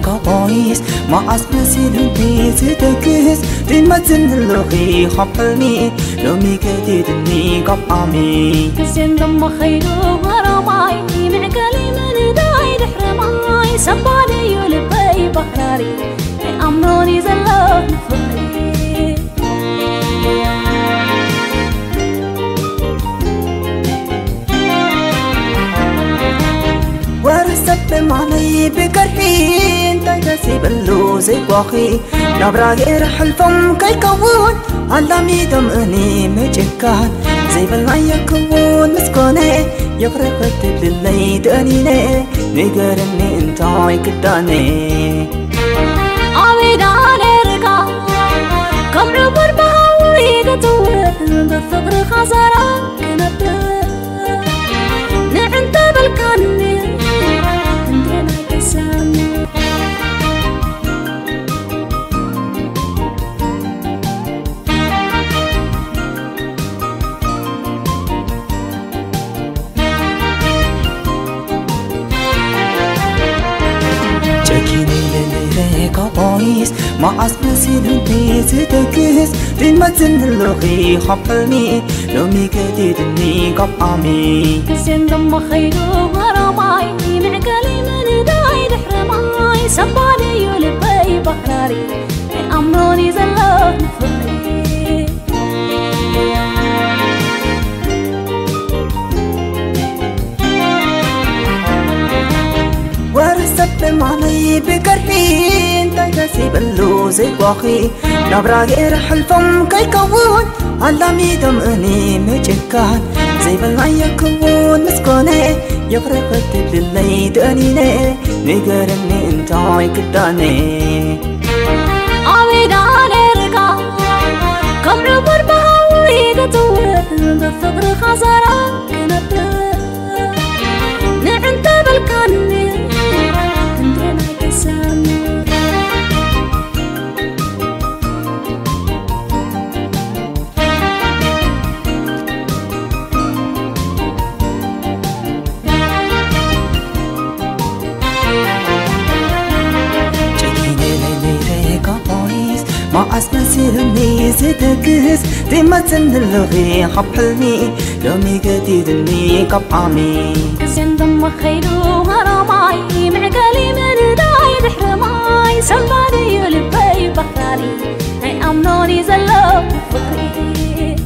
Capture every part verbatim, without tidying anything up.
كابويس ما أسمسيل بيز تكس دين ما تنلغي خبلني لو ميكتي دني قبامي كسين دم خيرو غراماي مع كلمة داي دحرماي سباني يلبي بحراري أمروني زلون فقري ورسب معني بكرحين تنسي بلو زي واخي نبرا غير حلفم كي كون علامي دمني مجكان زي بالمية كون مسكوني يغرق للي دانيني نقرني انتاي كداني عويداني رقا كم ربر بهاوي قطوة بالثغر خسارة كنبه نعنت بالكاني عندنا كسامي كابويس ما أسمسيل بيز تكس دين ما تنلغي خبلني لو ميكتي دني قبامي كسين دم خيرو غراماي مع كلمة داي دحرماي سباني يلبي بحراري أمروني زلون فقري ورسب معني بكرحين تنسي بلو زي واخي نبرا غير حلفم كي كون علامي دمني مجكان زي بالمية كون مسكوني يغرق للي دانيني نقرني انتاي كداني عويداني رقا كم ربر بهاوي قطوة بالثغر خسارة كنبه نعنت بالكاني عندنا كسامي ما أسمسيل ميز تكس دي ما تنلغي خبلني لو ميكتي دني قبامي كسين دم خيرو غراماي مع كلمة داي دحرماي سلماني يلبي بحراري هاي أمنوني زلون فقري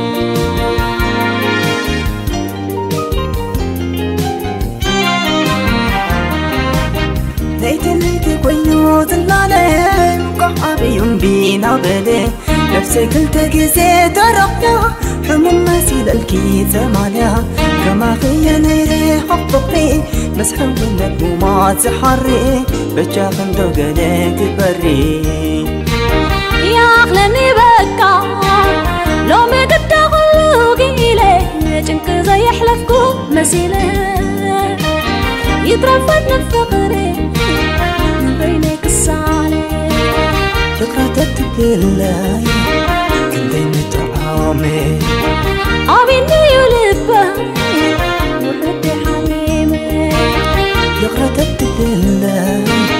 ليت ليت كوينو زلالي مقعبي يوم بينا بلي نفسي قلت قزي ترقيا حموم مسيل الكي زمانيا كما خيا نيري حبقي مسحو النبو ما تحري بجا خندو قليك بري يا أخلني بكا لو ما قد غلوقي إليه جنك زي يحلفكو مسيلة يترفضنا الفقري من بينك الصالح فكرة تتبلاي كنتي متعامي عبيني يلبه وحدي حليمي فكرة تتبلاي